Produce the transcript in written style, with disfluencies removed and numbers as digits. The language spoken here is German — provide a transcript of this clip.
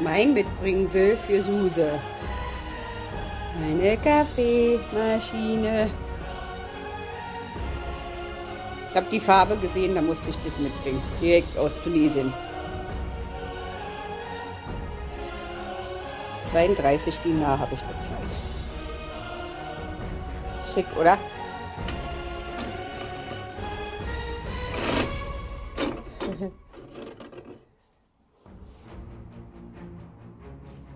Mein Mitbringsel für Suse. Eine Kaffeemaschine. Ich habe die Farbe gesehen, da musste ich das mitbringen. Direkt aus Tunesien. 32 Dinar habe ich bezahlt. Schick, oder?